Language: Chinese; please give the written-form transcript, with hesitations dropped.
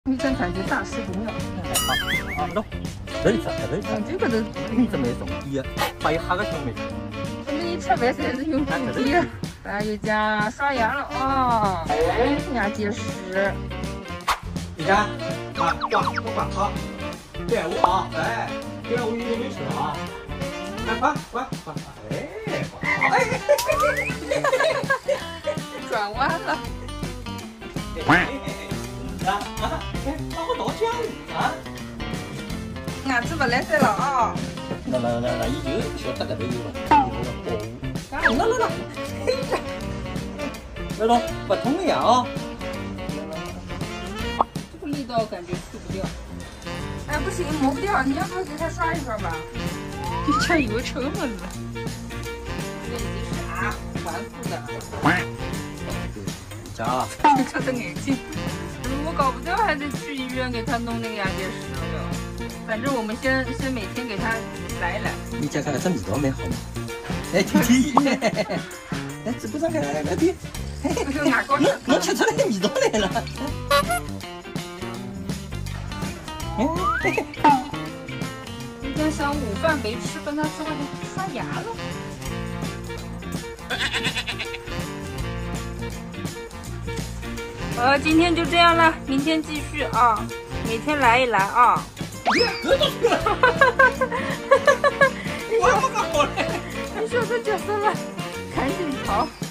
你真感觉大事不妙。 好，走，等一下，等一下， 这个都你怎么送一？摆哈个小妹。 你吃饭才是用笔。大家又加刷牙了啊，牙结石。 你看，挂，不挂啊？别捂啊！哎，别捂，有没事啊？来，挂，哎， 转弯了。 把我多讲啊！ 牙齿不来塞了啊！ 那，你就学大概都有了。来，来喽，不痛的呀啊！ 这个力道感觉去不掉。哎，不行，磨不掉，你要不要给它刷一刷吧？你这有成本了。这已经是顽固的。 加。 他的眼睛，如果搞不掉，还得去医院给他弄那个牙结石了。反正我们先每天给他来一来。 你家看这味道没好吗？哎，听，哎，这不上看那边，我吃出来味道来了。 今天想午饭没吃，跟他说刷牙了。今天就这样了，明天继续啊，每天来一来啊。你说这角色了，赶紧逃。